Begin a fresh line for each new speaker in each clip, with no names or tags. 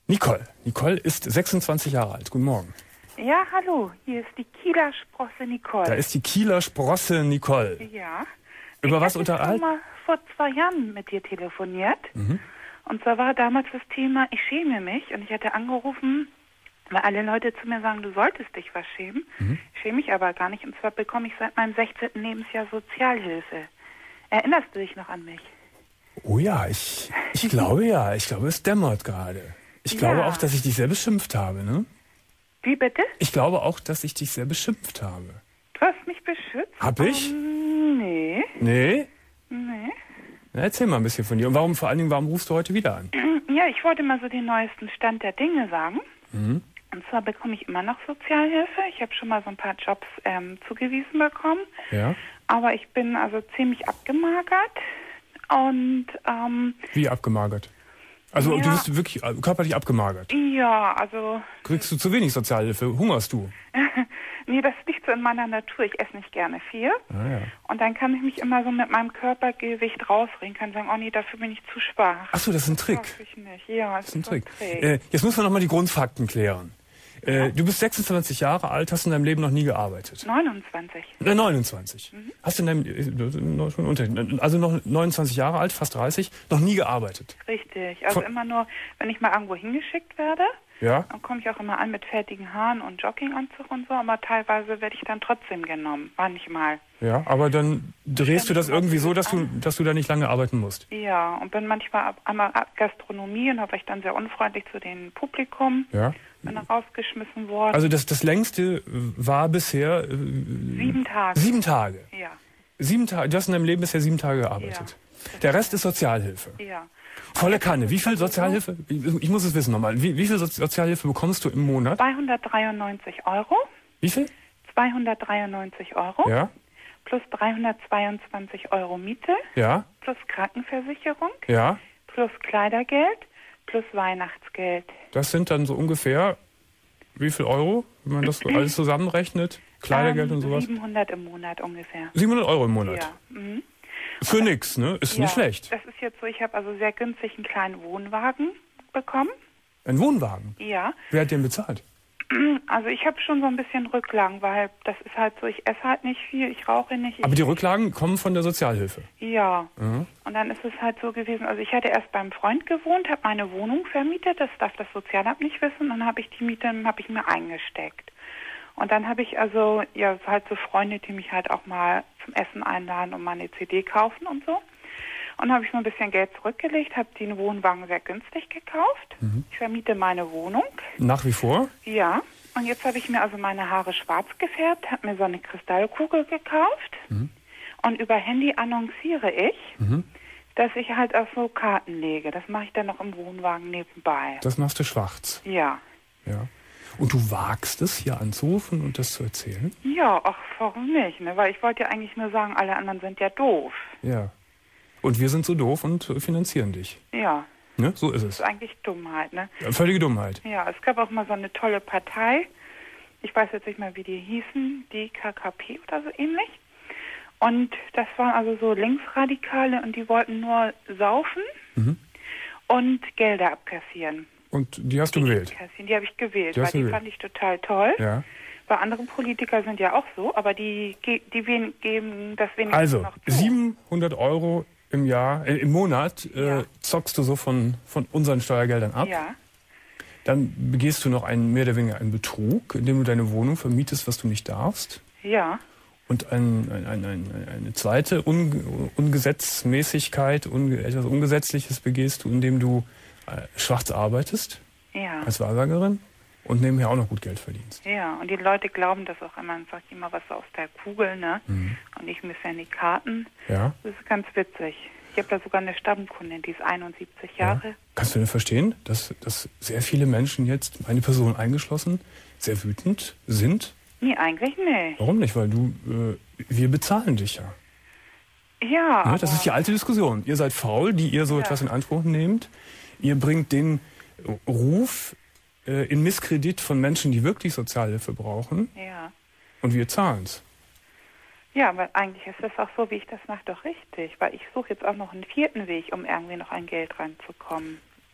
Nicole. Nicole ist 26 Jahre alt. Guten Morgen.
Ja, hallo. Hier ist die Kieler Sprosse Nicole.
Da ist die Kieler Sprosse Nicole.
Ja.
Über was
Ich habe
unterhalten?
mal vor 2 Jahren mit dir telefoniert.
Mhm.
Und zwar war damals das Thema, ich schäme mich. Und ich hatte angerufen, weil alle Leute zu mir sagen, du solltest dich was schämen. Ich schäme mich aber gar nicht. Und zwar bekomme ich seit meinem 16. Lebensjahr Sozialhilfe. Erinnerst du dich noch an mich?
Oh ja, ich glaube ja. Ich glaube, es dämmert gerade. Ich glaube auch, dass ich dich sehr beschimpft habe, ne?
Wie bitte?
Ich glaube auch, dass ich dich sehr beschimpft habe.
Du hast mich beschützt?
Hab ich?
Nee.
Nee?
Nee.
Na, erzähl mal ein bisschen von dir. Und vor allen Dingen, warum rufst du heute wieder an?
Ja, ich wollte mal so den neuesten Stand der Dinge sagen.
Mhm.
Und zwar bekomme ich immer noch Sozialhilfe. Ich habe schon mal so ein paar Jobs zugewiesen bekommen.
Ja?
Aber ich bin also ziemlich abgemagert. Und
Wie abgemagert? Also
Ja.
du bist wirklich körperlich abgemagert.
ja, also
Kriegst du zu wenig Sozialhilfe? Hungerst du?
nee, das liegt so in meiner Natur. Ich esse nicht gerne viel.
Ah, ja.
Und dann kann ich mich immer so mit meinem Körpergewicht rausreden. Kann sagen, oh nee, dafür bin ich zu schwach.
Ach so, das ist ein Trick.
Darf ich nicht. Ja,
Das ist ein Trick.
So ein Trick.
Jetzt müssen wir nochmal die Grundfakten klären. Du bist 26 Jahre alt, hast in deinem Leben noch nie gearbeitet.
29.
29. Hast in deinem also noch 29 Jahre alt, fast 30, noch nie gearbeitet.
Richtig. Also immer nur, wenn ich mal irgendwo hingeschickt werde,
Ja?
dann komme ich auch immer an mit fertigen Haaren und Jogginganzug und so, aber teilweise werde ich dann trotzdem genommen. Manchmal.
Ja, aber dann drehst du das irgendwie so, dass du da nicht lange arbeiten musst.
Ja, und bin manchmal einmal Gastronomie und habe ich dann sehr unfreundlich zu dem Publikum.
Ja.
Bin dann rausgeschmissen worden.
Also das längste war bisher
7 Tage.
7 Tage.
Ja,
7 Tage. Du hast in deinem Leben bisher 7 Tage gearbeitet. Der Rest ist Sozialhilfe.
ja.
Volle Kanne. Wie viel Sozialhilfe? Ich muss es wissen nochmal. Wie viel Sozialhilfe bekommst du im Monat?
293 Euro.
Wie viel?
293 Euro.
Ja.
Plus 322 Euro Miete.
Ja.
Plus Krankenversicherung.
Ja.
Plus Kleidergeld. Plus Weihnachtsgeld.
Das sind dann so ungefähr wie viel Euro, wenn man das so alles zusammenrechnet? Kleidergeld und sowas?
700 im Monat ungefähr.
700 Euro im Monat.
Ja. Mhm.
Für nix, ne? Ist nicht schlecht.
Das ist jetzt so, ich habe also sehr günstig einen kleinen Wohnwagen bekommen.
Ein Wohnwagen.
Ja.
Wer hat den bezahlt?
Also ich habe schon so ein bisschen Rücklagen, weil das ist halt so, ich esse halt nicht viel, ich rauche nicht.
Aber die Rücklagen kommen von der Sozialhilfe.
Ja.
Mhm.
Und dann ist es halt so gewesen, also ich hatte erst beim Freund gewohnt, habe meine Wohnung vermietet, das darf das Sozialamt nicht wissen, dann habe ich die Miete mir eingesteckt. Und dann habe ich also, ja, halt so Freunde, die mich halt auch mal zum Essen einladen und mal eine CD kaufen und so. Und dann habe ich mir ein bisschen Geld zurückgelegt, habe den Wohnwagen sehr günstig gekauft. Ich vermiete meine Wohnung.
Nach wie vor?
Ja. Und jetzt habe ich mir also meine Haare schwarz gefärbt, habe mir so eine Kristallkugel gekauft. Und über Handy annonciere ich, dass ich halt auf so Karten lege. Das mache ich dann noch im Wohnwagen nebenbei.
Das machst du schwarz.
Ja.
Ja. Und du wagst es, hier anzurufen und das zu erzählen?
Ja, ach, warum nicht? Ne? Weil ich wollte ja eigentlich nur sagen, alle anderen sind ja doof.
Ja. Und wir sind so doof und finanzieren dich.
Ja.
Ne? So ist
Das
es.
ist eigentlich Dummheit, ne?
Ja, völlige Dummheit.
Ja, es gab auch mal so eine tolle Partei. Ich weiß jetzt nicht mehr, wie die hießen. Die KKP oder so ähnlich. Und das waren also so Linksradikale und die wollten nur saufen und Gelder abkassieren.
Und die hast du gewählt?
Die habe ich gewählt,
Die
weil
hast du
die
gewählt.
fand ich total toll.
Ja.
Weil andere Politiker sind ja auch so, aber die geben das wenigstens
Also,
noch zu.
700 Euro im Jahr, im Monat zockst du so von unseren Steuergeldern ab.
Ja,
Dann begehst du noch mehr oder weniger einen Betrug, indem du deine Wohnung vermietest, was du nicht darfst.
ja,
Und eine zweite Ungesetzmäßigkeit, etwas Ungesetzliches begehst du, indem du schwarz arbeitest
ja.
als Wahrsagerin und nebenher auch noch gut Geld verdienst.
Ja, und die Leute glauben das auch immer. Dann sag ich immer was aus der Kugel, ne? Und ich misse ja die Karten.
Ja.
Das ist ganz witzig. Ich habe da sogar eine Stammkundin, die ist 71 Jahre.
Kannst du denn verstehen, dass sehr viele Menschen jetzt, meine Person eingeschlossen, sehr wütend sind?
Nee, eigentlich nicht.
Warum nicht? Weil wir bezahlen dich ja.
Ja,
Ne? Das ist die alte Diskussion. Ihr seid faul, die ihr so etwas in Anspruch nehmt. Ihr bringt den Ruf in Misskredit von Menschen, die wirklich Sozialhilfe brauchen.
ja.
Und wir zahlen's.
Ja, aber eigentlich ist das auch so, wie ich das mache, doch richtig. Weil ich suche jetzt auch noch einen 4. Weg, um irgendwie noch an Geld ranzukommen.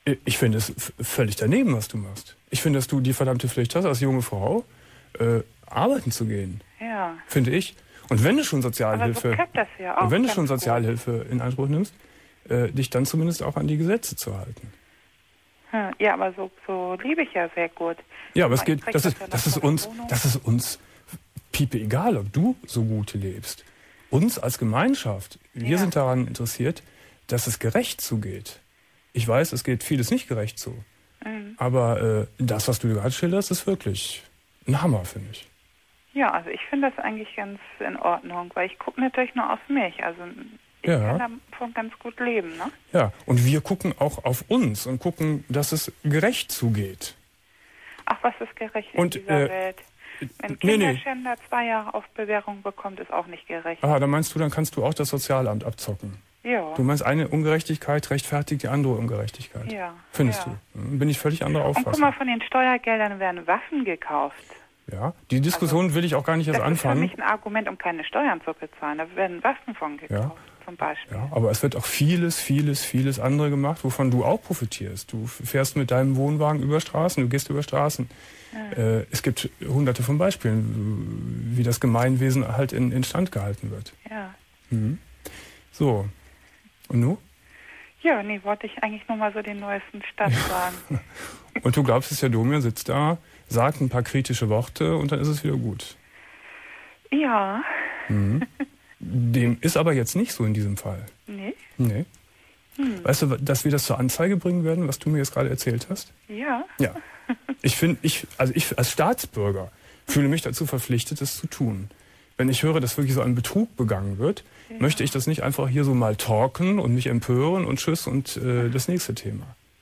Ich finde es völlig daneben, was du machst. Ich finde, dass du die verdammte Pflicht hast, als junge Frau arbeiten zu gehen.
Ja.
Finde ich. Und wenn du schon Sozialhilfe,
Aber so klappt das ja auch
und wenn du schon
ganz
Sozialhilfe in Anspruch nimmst, dich dann zumindest auch an die Gesetze zu halten.
Ja, aber so lebe ich ja sehr gut.
Ja, aber es geht,
Ich
das
krieg
ist
ja noch von der Wohnung.
uns piepe egal, ob du so gut lebst. Uns als Gemeinschaft, wir sind daran interessiert, dass es gerecht zugeht. Ich weiß, es geht vieles nicht gerecht zu. Aber das, was du gerade schilderst, ist wirklich ein Hammer, finde ich.
Ja, also ich finde das eigentlich ganz in Ordnung, weil ich gucke natürlich nur auf mich. Also ich kann davon ganz gut leben, ne?
Ja, und wir gucken auch auf uns und gucken, dass es gerecht zugeht.
Ach, was ist gerecht in dieser Welt? Wenn Kinderschänder 2 Jahre auf Bewährung bekommt, ist auch nicht gerecht.
Aha, dann meinst du, dann kannst du auch das Sozialamt abzocken.
Ja.
Du meinst, eine Ungerechtigkeit rechtfertigt die andere Ungerechtigkeit.
Ja.
Findest du? Bin ich völlig anderer Auffassung.
Und guck mal, von den Steuergeldern werden Waffen gekauft.
Ja, die Diskussion will ich auch gar nicht erst anfangen.
Das ist für mich ein Argument, um keine Steuern zu bezahlen. Da werden Waffen von gekauft, zum Beispiel.
Ja, aber es wird auch vieles andere gemacht, wovon du auch profitierst. Du fährst mit deinem Wohnwagen über Straßen, du gehst über Straßen. Ja. Es gibt hunderte von Beispielen, wie das Gemeinwesen halt in Stand gehalten wird.
Ja.
So. Und nu?
Ja, nee, wollte ich eigentlich nur mal so den neuesten Stand sagen.
Und du glaubst, dass der Domian sitzt da, sagt ein paar kritische Worte und dann ist es wieder gut.
Ja.
Dem ist aber jetzt nicht so in diesem Fall.
Nee?
Nee. Weißt du, dass wir das zur Anzeige bringen werden, was du mir jetzt gerade erzählt hast?
Ja.
Ja. Ich als Staatsbürger fühle mich dazu verpflichtet, das zu tun. Wenn ich höre, dass wirklich so ein Betrug begangen wird, möchte ich das nicht einfach hier so mal talken und mich empören und tschüss und das nächste Thema.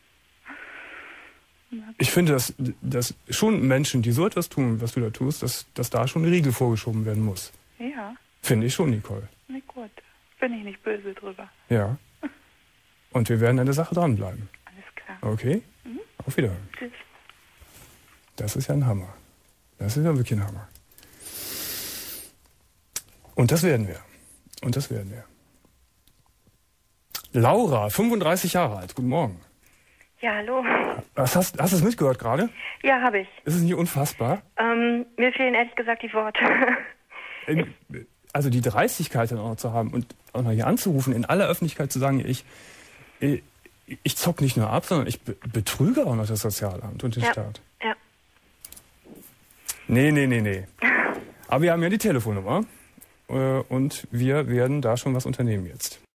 Ich finde, dass schon Menschen, die so etwas tun, was du da tust, dass da schon ein Riegel vorgeschoben werden muss.
Ja.
Finde ich schon, Nicole.
Na gut, bin ich nicht böse drüber.
Ja. Und wir werden an der Sache dranbleiben.
Alles klar.
Okay? Auf Wiederhören.
Tschüss.
Das ist ja ein Hammer. Das ist ja wirklich ein Hammer. Und das werden wir. Laura, 35 Jahre alt. Guten Morgen.
Ja, hallo.
Hast du es mitgehört gerade?
Ja, habe ich.
Ist es nicht unfassbar?
Mir fehlen ehrlich gesagt die Worte.
Also die Dreistigkeit dann auch noch zu haben und auch noch hier anzurufen, in aller Öffentlichkeit zu sagen, ich zock nicht nur ab, sondern ich betrüge auch noch das Sozialamt und den Staat.
Ja.
Nee. Aber wir haben ja die Telefonnummer und wir werden da schon was unternehmen jetzt.